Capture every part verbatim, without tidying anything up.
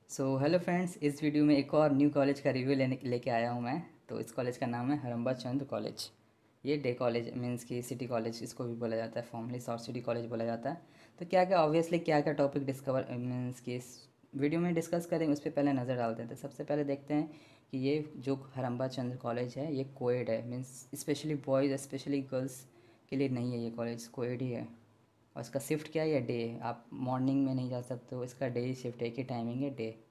सो hello friends, इस video में एक और न्यू कॉलेज का रिव्यू लेने लेके आया हूँ मैं। तो इस कॉलेज का नाम है हरम्बा चंद्र कॉलेज। ये डे कॉलेज मीन्स कि सिटी कॉलेज इसको भी बोला जाता है, फॉर्मली शॉर्ट सिटी कॉलेज बोला जाता है। तो क्या क्या ऑब्वियसली क्या क्या टॉपिक डिस्कवर मीन्स कि इस वीडियो में डिस्कस करेंगे, उस पर पहले नज़र डालते हैं। तो सबसे पहले देखते हैं कि ये जो हरम्बा चंद्र कॉलेज है ये कोएड है, means specially boys specially girls के लिए नहीं है। ये कॉलेज कोएड ही है। और इसका शिफ्ट क्या है, ये डे है। आप मॉर्निंग में नहीं जा सकते हो, इसका डे ही शिफ्ट है, एक ही टाइमिंग है डे।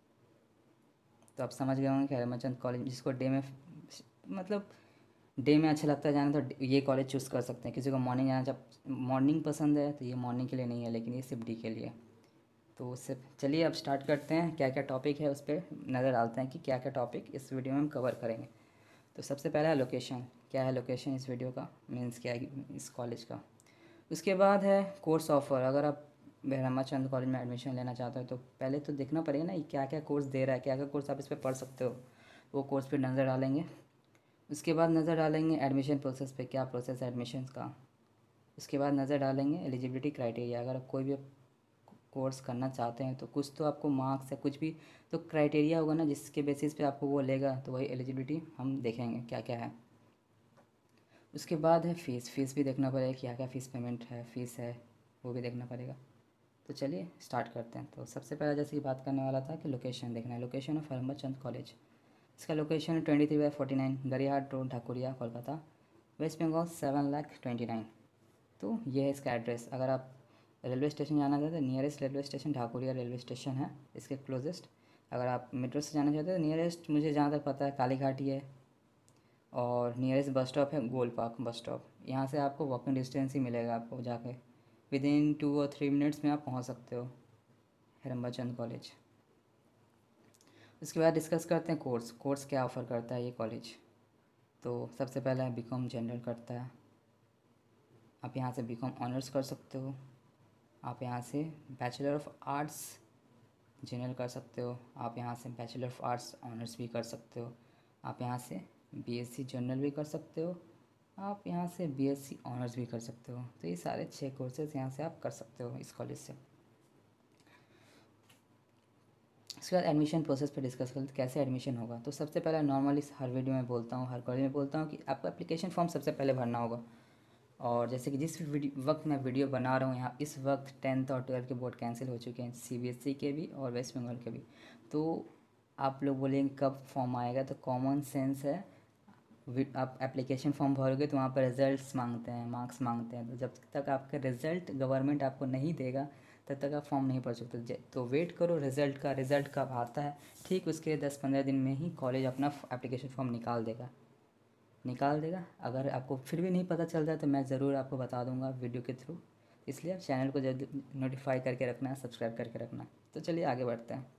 तो आप समझ गए होंगे कि हरमचंद कॉलेज जिसको डे में मतलब डे में अच्छा लगता है जाना, तो ये कॉलेज चूज़ कर सकते हैं। किसी को मॉर्निंग जाना, जब मॉर्निंग पसंद है तो ये मॉर्निंग के लिए नहीं है, लेकिन ये सिर्फ डी के लिए। तो उससे चलिए अब स्टार्ट करते हैं, क्या क्या टॉपिक है उस पर नज़र डालते हैं कि क्या क्या टॉपिक इस वीडियो में हम कवर करेंगे। तो सबसे पहला है लोकेशन। क्या है लोकेशन इस वीडियो का, मीन्स क्या है इस कॉलेज का। उसके बाद है कोर्स ऑफ़र। अगर आप रामाचंद कॉलेज में एडमिशन लेना चाहते हो तो पहले तो देखना पड़ेगा ना, ये क्या क्या कोर्स दे रहा है, क्या क्या कोर्स आप इस पर पढ़ सकते हो। वो कोर्स पे नज़र डालेंगे। उसके बाद नज़र डालेंगे एडमिशन प्रोसेस पे, क्या प्रोसेस है एडमिशन का। उसके बाद नज़र डालेंगे एलिजिबिलिटी क्राइटेरिया। अगर आप कोई भी कोर्स करना चाहते हैं तो कुछ तो आपको मार्क्स या कुछ भी तो क्राइटेरिया होगा ना, जिसके बेसिस पे आपको वो लेगा, तो वही एलिजिबिलिटी हम देखेंगे क्या क्या है। उसके बाद है फ़ीस। फ़ीस भी देखना पड़ेगा, क्या क्या फ़ीस पेमेंट है, फ़ीस है वो भी देखना पड़ेगा। तो चलिए स्टार्ट करते हैं। तो सबसे पहले जैसे कि बात करने वाला था कि लोकेशन देखना है। लोकेशन ऑफ हरमचंद कॉलेज, इसका लोकेशन है twenty three by forty nine Gariahat road, Dhakuria, Kolkata, west Bengal seven lakh twenty nine. तो ये है इसका एड्रेस। अगर आप रेलवे स्टेशन जाना चाहते हैं, nearest railway station Dhakuria railway station है इसके क्लोजेस्ट। अगर आप मेट्रो से जाना चाहते हैं तो नियरेस्ट मुझे जहाँ तक पता है कालीघाट ही है। और नियरेस्ट बस स्टॉप है गोल पार्क बस स्टॉप। यहाँ से आपको वॉकिंग डिस्टेंस ही मिलेगा, आपको जाके विद इन टू और थ्री मिनट्स में आप पहुँच सकते हो हिरम्बा चंद कॉलेज। उसके बाद डिस्कस करते हैं कोर्स। कोर्स क्या ऑफ़र करता है ये कॉलेज। तो सबसे पहला है बीकॉम जनरल करता है। आप यहाँ से बीकॉम ऑनर्स कर सकते हो। आप यहाँ से बैचलर ऑफ आर्ट्स जनरल कर सकते हो। आप यहाँ से बैचलर ऑफ आर्ट्स ऑनर्स भी कर सकते हो। आप यहाँ से बीएससी जनरल भी कर सकते हो। आप यहाँ से बीएससी ऑनर्स भी कर सकते हो। तो ये सारे छः कोर्सेज यहाँ से आप कर सकते हो इस कॉलेज से। उसके बाद एडमिशन प्रोसेस पे डिस्कस करते हैं कैसे एडमिशन होगा। तो सबसे पहले नॉर्मली हर वीडियो में बोलता हूँ, हर कॉलेज में बोलता हूँ कि आपको एप्लीकेशन फॉर्म सबसे पहले भरना होगा। और जैसे कि जिस वक्त मैं वीडियो बना रहा हूँ यहाँ, इस वक्त टेंथ और ट्वेल्थ के बोर्ड कैंसिल हो चुके हैं, सीबीएसई के भी और वेस्ट बंगाल के भी। तो आप लोग बोलेंगे कब फॉर्म आएगा, तो कॉमन सेंस है, आप एप्लीकेशन फॉर्म भरोगे तो वहाँ पर रिजल्ट्स मांगते हैं, मार्क्स मांगते हैं। तो जब तक आपका रिज़ल्ट गवर्नमेंट आपको नहीं देगा तब तक आप फॉर्म नहीं भर सकते। तो वेट करो रिज़ल्ट का। रिज़ल्ट कब आता है, ठीक उसके दस पंद्रह दिन में ही कॉलेज अपना एप्लीकेशन फॉर्म निकाल देगा निकाल देगा। अगर आपको फिर भी नहीं पता चल रहा है तो मैं ज़रूर आपको बता दूंगा वीडियो के थ्रू। इसलिए आप चैनल को जल्दी नोटिफाई करके रखना, सब्सक्राइब करके रखना। तो चलिए आगे बढ़ते हैं।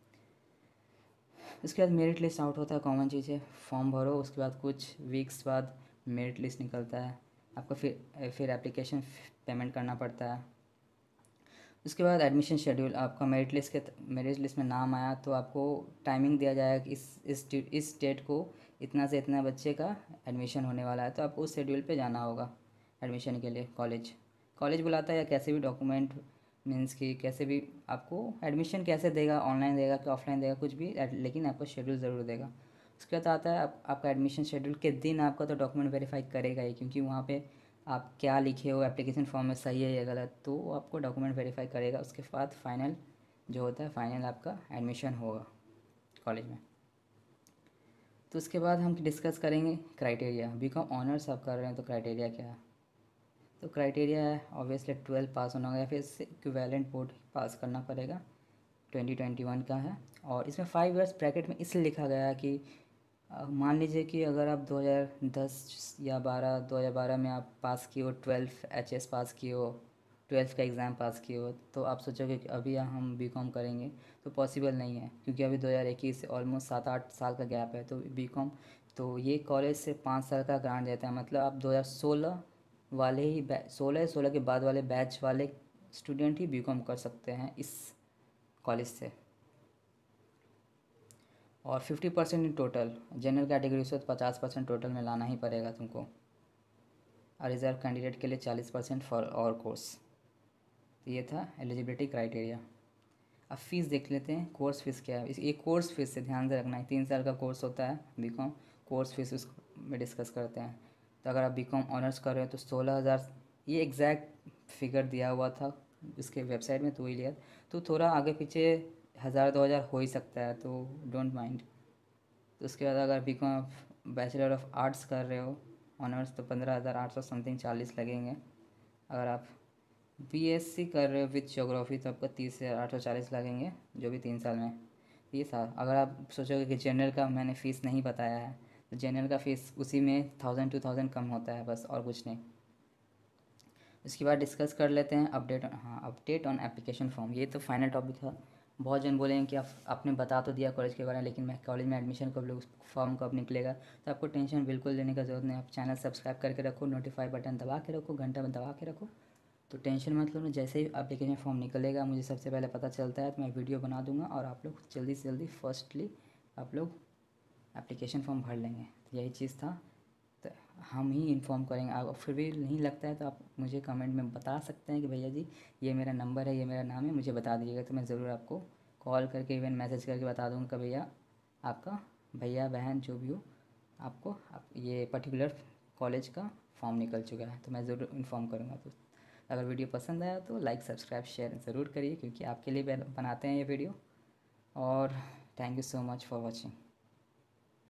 उसके बाद मेरिट लिस्ट आउट होता है, कॉमन चीज़ है। फॉर्म भरो, उसके बाद कुछ वीक्स बाद मेरिट लिस्ट निकलता है। आपको फिर फिर एप्लीकेशन पेमेंट करना पड़ता है। उसके बाद एडमिशन शेड्यूल। आपका मेरिट लिस्ट के मेरिट लिस्ट में नाम आया तो आपको टाइमिंग दिया जाएगा कि इस इस इस डेट को इतना से इतना बच्चे का एडमिशन होने वाला है, तो आपको उस शेड्यूल पे जाना होगा एडमिशन के लिए। कॉलेज कॉलेज बुलाता है, या कैसे भी डॉक्यूमेंट मीन्स कि कैसे भी आपको एडमिशन कैसे देगा, ऑनलाइन देगा कि ऑफलाइन देगा कुछ भी, लेकिन आपको शेड्यूल ज़रूर देगा। उसके बाद आता है आप, आपका एडमिशन शेड्यूल के दिन आपका तो डॉक्यूमेंट वेरीफाई करेगा ही, क्योंकि वहाँ पे आप क्या लिखे हो एप्लीकेशन फॉर्म में सही है या गलत, तो वो आपको डॉक्यूमेंट वेरीफाई करेगा। उसके बाद फाइनल जो होता है, फाइनल आपका एडमिशन होगा कॉलेज में। तो उसके बाद हम डिस्कस करेंगे क्राइटेरिया। बीकॉम ऑनर्स आप कर रहे हैं तो क्राइटेरिया क्या है। तो क्राइटेरिया है ऑब्वियसली ट्वेल्थ पास होना होगा या फिर इससे इक्विवेलेंट बोर्ड पास करना पड़ेगा। ट्वेंटी ट्वेंटी वन का है। और इसमें फाइव इयर्स ब्रैकेट में इसलिए लिखा गया है कि अ, मान लीजिए कि अगर आप दो हज़ार दस या बारह दो हज़ार बारह में आप पास किए हो, ट्वेल्थ एच एस पास किए हो, ट्वेल्थ का एग्ज़ाम पास किए हो, तो आप सोचोगे कि अभी हम बी कॉम करेंगे, तो पॉसिबल नहीं है, क्योंकि अभी दो हज़ार इक्कीस से ऑलमोस्ट सात आठ साल का गैप है। तो बी कॉम तो ये कॉलेज से पाँच साल का ग्रांट देता है। मतलब आप दो हज़ार सोलह वाले ही बैच, सोलह सोलह के बाद वाले बैच वाले स्टूडेंट ही बी कॉम कर सकते हैं इस कॉलेज से। और fifty percent in total, general category से तो पचास परसेंट टोटल में लाना ही पड़ेगा तुमको। और रिजर्व कैंडिडेट के लिए चालीस परसेंट फॉर और कोर्स। तो ये था एलिजिबिलिटी क्राइटेरिया। अब फ़ीस देख लेते हैं, कोर्स फ़ीस क्या है। इस ये कोर्स फ़ीस से ध्यान से रखना है, तीन साल का कोर्स होता है बीकॉम, कोर्स फ़ीस उस में डिस्कस करते हैं। तो अगर आप बीकॉम ऑनर्स कर रहे हो तो सोलह हज़ार, ये एग्जैक्ट फिगर दिया हुआ था इसके वेबसाइट में, तो वही लिया। तो थोड़ा आगे पीछे हज़ार दो हज़ार हो ही सकता है, तो डोंट माइंड। तो उसके बाद अगर बीकॉम बैचलर ऑफ आर्ट्स कर रहे हो ऑनर्स, तो पंद्रह हज़ार आठ सौ समथिंग चालीस लगेंगे। अगर आप बीएससी कर रहे हो विथ ज्योग्राफी तो आपका तीस हज़ार आठ सौ चालीस लगेंगे, जो भी तीन साल में। ये साल अगर आप सोचोगे कि जनरल का मैंने फ़ीस नहीं बताया है, तो जनरल का फ़ीस उसी में थाउजेंड टू थाउजेंड कम होता है बस, और कुछ नहीं। इसके बाद डिस्कस कर लेते हैं अपडेट, हाँ अपडेट ऑन एप्लीकेशन फॉर्म। ये तो फाइनल टॉपिक था। बहुत जन बोलेंगे कि आप आपने बता तो दिया कॉलेज के बारे में, लेकिन मैं कॉलेज में एडमिशन कब लूँ, फॉर्म कब निकलेगा। तो आपको टेंशन बिल्कुल लेने का ज़रूरत नहीं। आप चैनल सब्सक्राइब करके रखो, नोटिफाई बटन दबा के रखो, घंटा में दबा के रखो, तो टेंशन मत लो ना। जैसे ही एप्लीकेशन फॉर्म निकलेगा मुझे सबसे पहले पता चलता है तो मैं वीडियो बना दूंगा, और आप लोग जल्दी से जल्दी फर्स्टली आप लोग एप्लीकेशन फॉर्म भर लेंगे। तो यही चीज़ था, तो हम ही इन्फॉर्म करेंगे। आप फिर भी नहीं लगता है तो आप मुझे कमेंट में बता सकते हैं कि भैया जी ये मेरा नंबर है, ये मेरा नाम है, मुझे बता दीजिएगा। तो मैं ज़रूर आपको कॉल करके इवन मैसेज करके बता दूँगा कि भैया आपका भैया बहन जो भी हो, आपको आप ये पर्टिकुलर कॉलेज का फॉर्म निकल चुका है, तो मैं ज़रूर इन्फॉर्म करूँगा। तो अगर वीडियो पसंद आया तो लाइक सब्सक्राइब शेयर ज़रूर करिए, क्योंकि आपके लिए बनाते हैं ये वीडियो। और thank you so much for watching.